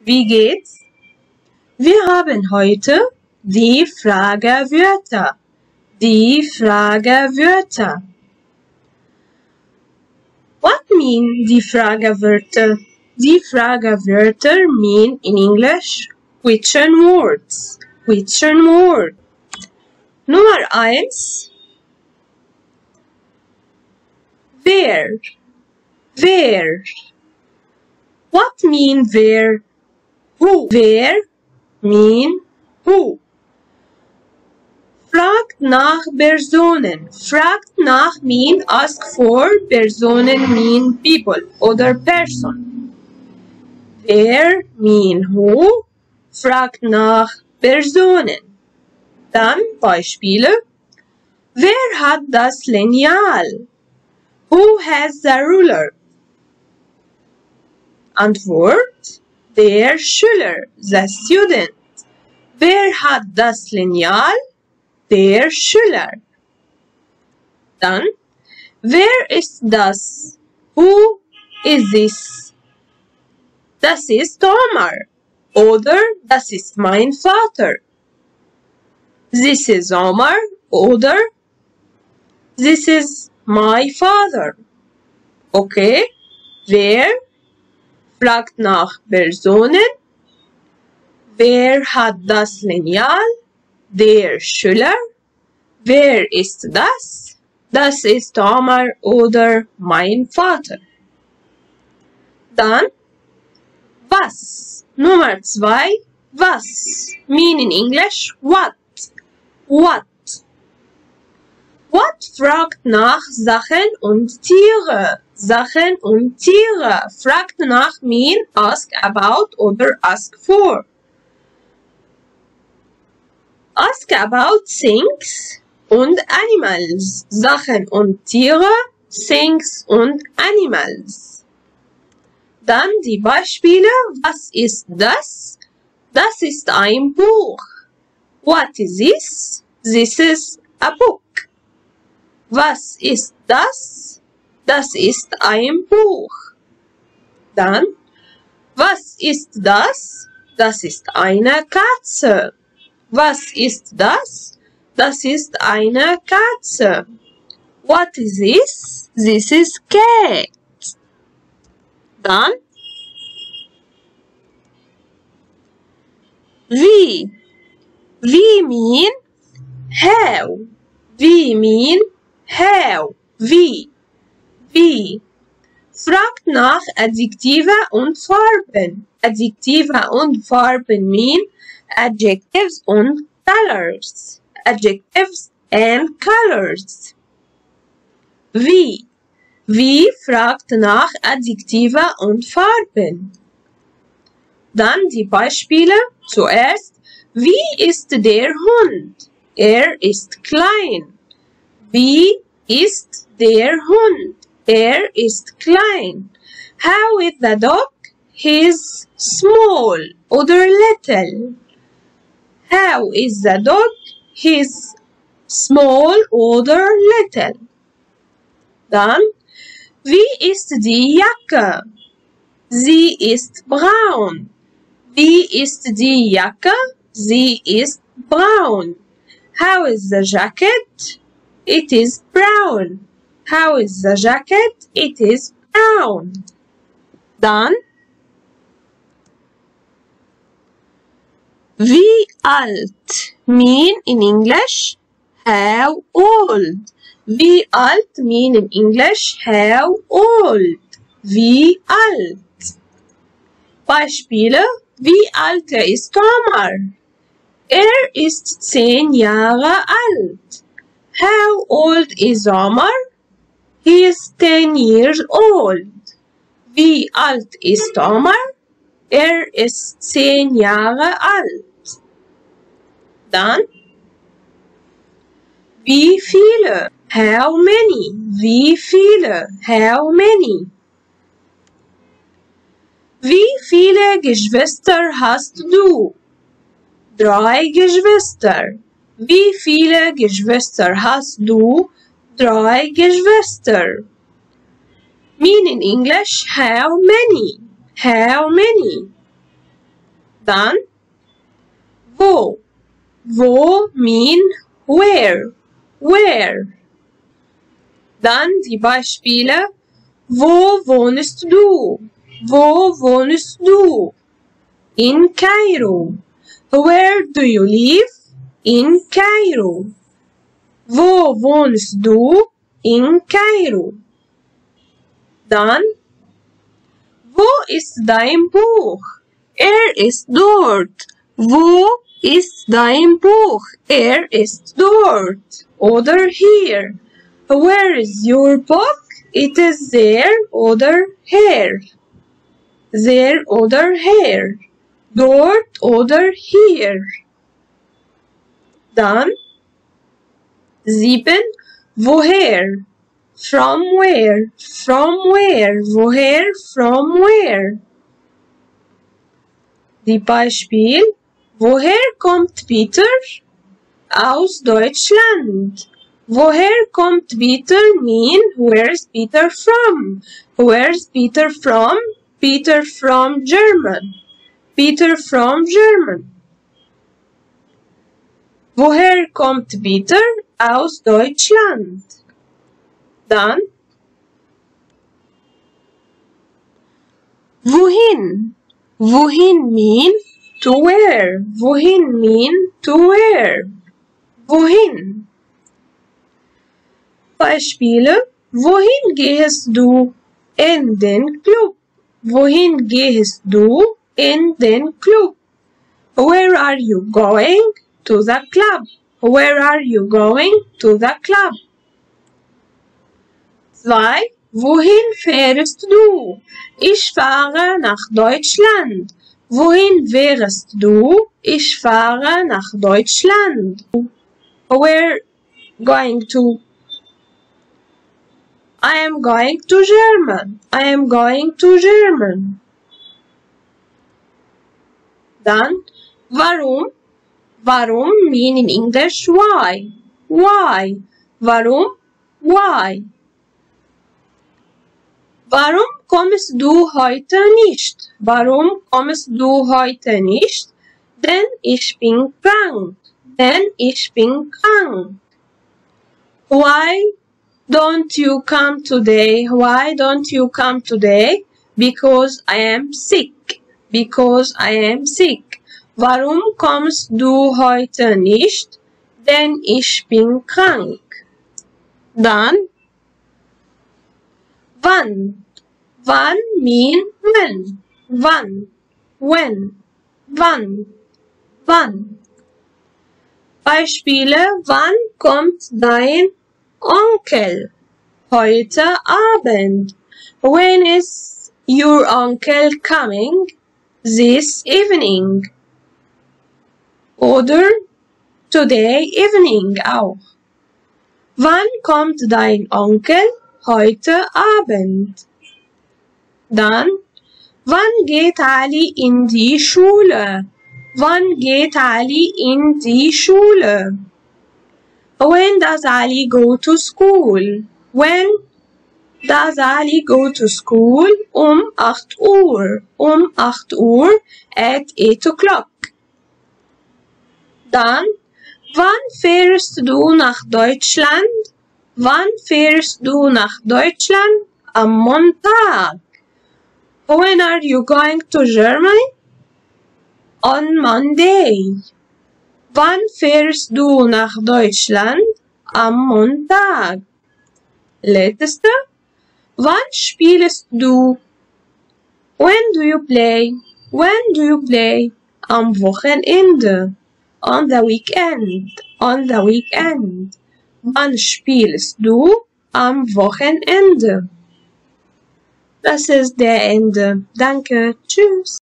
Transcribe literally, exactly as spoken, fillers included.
Wie geht's? Wir haben heute die Fragewörter. Die Fragewörter. What mean die Fragewörter? Die Fragewörter mean in English question words. Question word. Nummer eins. Wer? Wer? What mean wer? Who? Wer mean who? Fragt nach Personen. Fragt nach mean ask for. Personen mean people oder person. Wer mean who? Fragt nach Personen. Dann Beispiele. Wer hat das Lineal? Who has the ruler? Antwort. Der Schüler, the student. Wer hat das Lineal? Der Schüler. Dann, wer ist das? Who is this? Das ist Omar. Oder das ist mein Vater. This is Omar. Oder this is my father. Okay, wer fragt nach Personen? Wer hat das Lineal? Der Schüler. Wer ist das? Das ist Omar oder mein Vater. Dann was? Nummer zwei. Was? Mean in English what? What? What fragt nach Sachen und Tiere. Sachen und Tiere. Fragt nach mean ask about oder ask for. Ask about things und animals. Sachen und Tiere, things und animals. Dann die Beispiele. Was ist das? Das ist ein Buch. What is this? This is a book. Was ist das? Das ist ein Buch. Dann, was ist das? Das ist eine Katze. Was ist das? Das ist eine Katze. What is this? This is cat. Dann, wie? Wie mean how. Wie mean how. Wie. Wie. Fragt nach Adjektive und Farben. Adjektive und Farben mean adjectives und colors. Adjectives and colors. Wie. Wie fragt nach Adjektive und Farben. Dann die Beispiele. Zuerst, wie ist der Hund? Er ist klein. Wie ist der Hund? Er ist klein. How is the dog? He is small oder little. How is the dog? He is small oder little. Dann, wie ist die Jacke? Sie ist braun. Wie ist die Jacke? Sie ist braun. How is the jacket? It is brown. How is the jacket? It is brown. Dann, wie alt? Mean in English, how old? Wie alt mean in English, how old? Wie alt? Beispiele, wie alt ist Omar? Er ist zehn Jahre alt. How old is Omar? He is ten years old. Wie alt ist Omar? Er ist zehn Jahre alt. Dann, wie viele? How many? Wie viele? How many? Wie viele Geschwister hast du? Drei Geschwister. Wie viele Geschwister hast du? Drei Geschwister. Mean in English, how many? How many? Dann wo. Wo mean where. Where. Dann die Beispiele. Wo wohnst du? Wo wohnst du? In Kairo. Where do you live? In Kairo. Wo wohnst du? In Kairo. Dann wo ist dein Buch? Er ist dort. Wo ist dein Buch? Er ist dort. Oder hier. Where is your book? It is there oder here. There oder here. Dort oder hier. Dann sieben. Woher? From where? From where? Woher? From where? Die Beispiel. Woher kommt Peter? Aus Deutschland. Woher kommt Peter mean where is Peter from? Where is Peter from? Peter from German. Peter from German. Woher kommt Peter? Aus Deutschland. Dann wohin? Wohin mean to where? Wohin mean to where? Wohin? Beispiele. Wohin gehst du? In den Club. Wohin gehst du? In den Club. Where are you going? To the club. Where are you going? To the club. Zwei. Wohin fährst du? Ich fahre nach Deutschland. Wohin fährst du? Ich fahre nach Deutschland. Where going to? I am going to German. I am going to German. Dann warum? Warum mean in English why? Why? Warum? Why? Warum kommst du heute nicht? Warum kommst du heute nicht? Denn ich bin krank. Denn ich bin krank. Why don't you come today? Why don't you come today? Because I am sick. Because I am sick. Warum kommst du heute nicht? Denn ich bin krank. Dann wann? Wann mean when? Wann? When? Wann? Wann? Beispiele. Wann kommt dein Onkel? Heute Abend. When is your uncle coming? This evening. Oder today evening auch. Wann kommt dein Onkel? Heute Abend. Dann, wann geht Ali in die Schule? Wann geht Ali in die Schule? When does Ali go to school? When does Ali go to school? Um acht Uhr. Um acht Uhr at eight o'clock. Dann, wann fährst du nach Deutschland? Wann fährst du nach Deutschland? Am Montag. When are you going to Germany? On Monday. Wann fährst du nach Deutschland? Am Montag. Letzte. Wann spielst du? When do you play? When do you play? Am Wochenende. On the weekend. On the weekend. Wann spielst du? Am Wochenende. Das ist der Ende. Danke. Tschüss.